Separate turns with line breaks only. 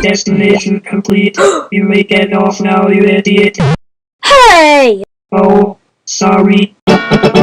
Destination complete. You may get off now, you idiot.
Hey!
Oh, sorry.